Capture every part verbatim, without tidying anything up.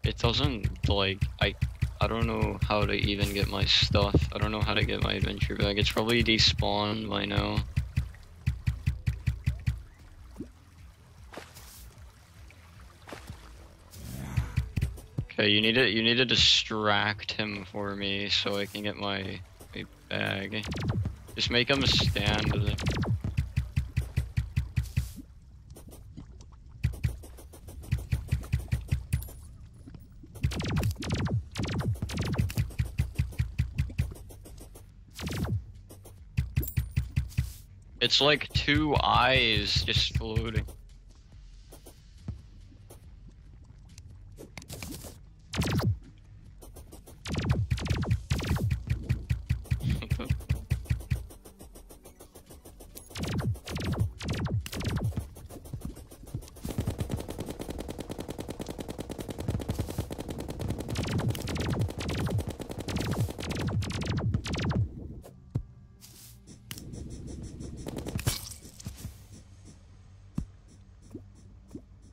It doesn't, like, I I don't know how to even get my stuff. I don't know how to get my adventure bag. It's probably despawned by now. Okay, you need to you need to distract him for me so I can get my, my bag. Just make him stand there. It's like two eyes just floating.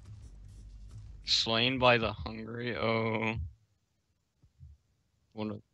Slain by the hungry? Oh. One of